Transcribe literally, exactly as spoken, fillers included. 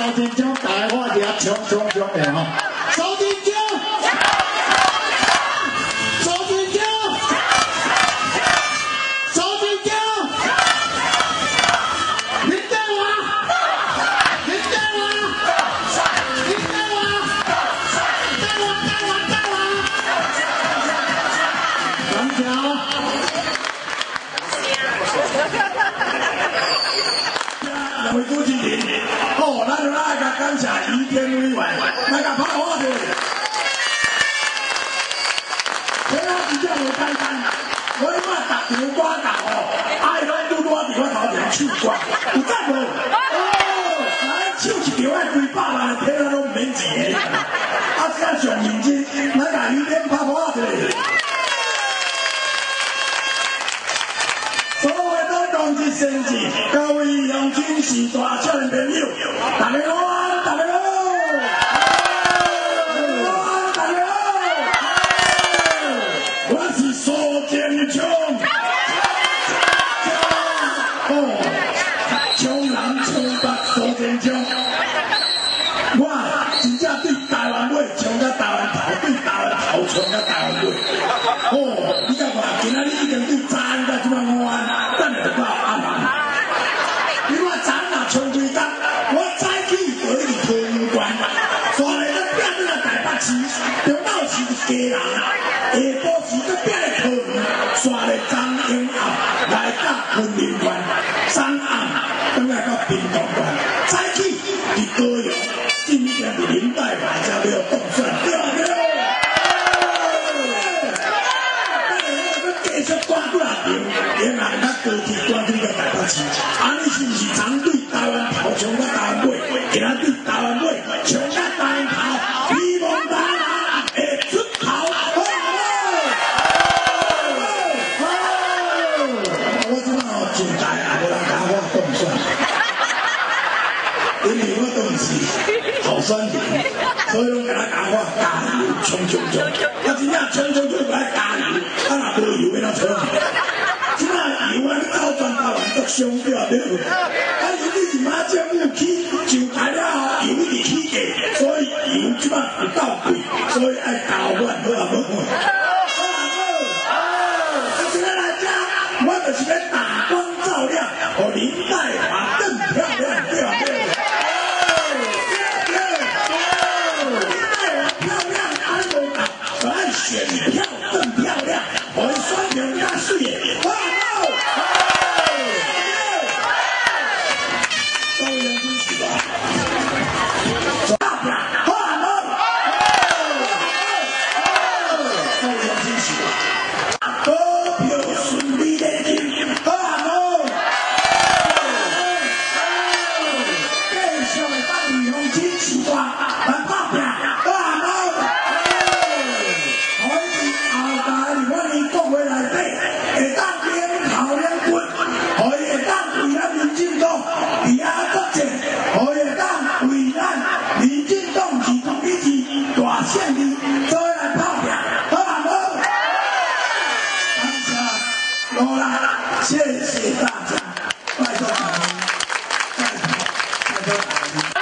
周金章大我掠冲冲冲的吼，周金章，周金章，周金章，林德华，林德华，林德华，德华德华德华，两条。 两位主持人，好，咱就来甲感谢于天委员，来甲拍我者。这啊真正无简单，我即摆逐场歌到哦，爱咱拄拄伫我头前唱歌，有赞无？哦，来唱一条爱几百万的片仔拢毋免钱的，啊，这啊上认真，来甲于天拍我者。 同志先至，各位乡亲时代少年朋友，大家好，大家好，大家好，我是苏建昌，哦，枪人枪八苏建昌，我真正对台湾尾枪甲台湾头，对台湾头枪甲台湾尾，哦，你甲看，今仔日已经对早安到即摆午安，等下就到。 冲几工，我早起就去桃园县，刷来咱拼转来台北市，中昼时是家人，下晡时搁拼来桃园，刷来中永暗，来到昆明县，三暗转来到屏东县，早起伫高雄，今天伫林代华才要动算，对啊对啊。继续赶过来场，然后咱高铁赶去到台北市，安尼是毋是长对？ 台湾头冲甲台湾尾，今仔对台湾尾冲甲台湾头，希望大家会出头。好，我即摆吼真大啊，无人甲我动算，因为我都毋是候选人，所以拢甲咱甲我加油，冲冲冲！我真正冲冲冲来加油，啊若无油要怎冲？即摆油啊，你走全台湾都上掉对不？啊，因为是马政府起上台了后，油一直起价，所以油即摆有够贵，所以爱交换好啊无？好啊好，啊，今仔来遮，我就是要打光照亮，互林代华更漂亮，对吧？对。 选票更漂亮，我们双人加视野，哇哦！高人支持吧，大票，哇哦！高人支持吧，高票顺利的进，哇哦！继续的帮女方支持吧，来大票，哇哦！ 会当领头领军，可以会当为咱民进党伫遐作战，可以会当为咱民进党二十一次大胜利做来拍拼，好嘛好？感谢努力，谢谢大家，拜托大家，拜托拜托大家。